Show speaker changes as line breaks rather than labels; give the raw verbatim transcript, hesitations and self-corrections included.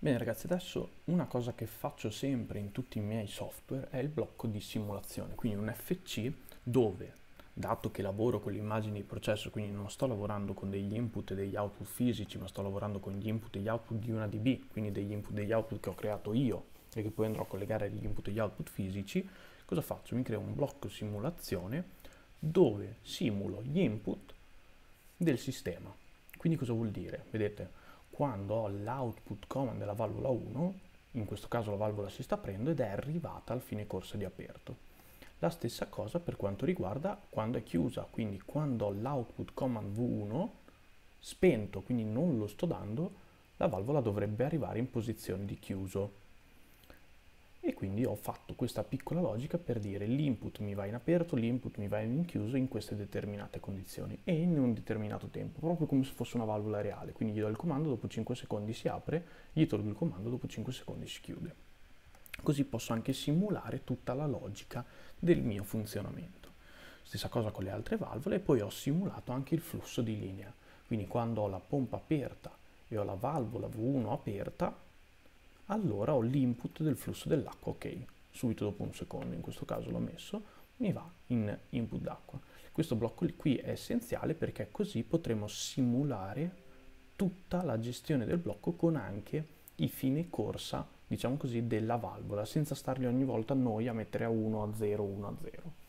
Bene ragazzi, adesso una cosa che faccio sempre in tutti i miei software è il blocco di simulazione, quindi un F C dove, dato che lavoro con le immagini di processo, quindi non sto lavorando con degli input e degli output fisici, ma sto lavorando con gli input e gli output di una D B, quindi degli input e degli output che ho creato io e che poi andrò a collegare agli input e gli output fisici, cosa faccio? Mi creo un blocco simulazione dove simulo gli input del sistema. Quindi cosa vuol dire? Vedete? Quando ho l'output command della valvola uno, in questo caso la valvola si sta aprendo ed è arrivata al fine corsa di aperto. La stessa cosa per quanto riguarda quando è chiusa, quindi quando ho l'output command V uno spento, quindi non lo sto dando, la valvola dovrebbe arrivare in posizione di chiuso. E quindi ho fatto questa piccola logica per dire l'input mi va in aperto, l'input mi va in chiuso in queste determinate condizioni e in un determinato tempo, proprio come se fosse una valvola reale. Quindi gli do il comando, dopo cinque secondi si apre, gli tolgo il comando, dopo cinque secondi si chiude. Così posso anche simulare tutta la logica del mio funzionamento. Stessa cosa con le altre valvole e poi ho simulato anche il flusso di linea. Quindi quando ho la pompa aperta e ho la valvola V uno aperta, allora ho l'input del flusso dell'acqua, ok, subito dopo un secondo, in questo caso l'ho messo, mi va in input d'acqua. Questo blocco qui è essenziale perché così potremo simulare tutta la gestione del blocco con anche i fine corsa, diciamo così, della valvola, senza starli ogni volta noi a mettere a uno, a zero, uno, a zero.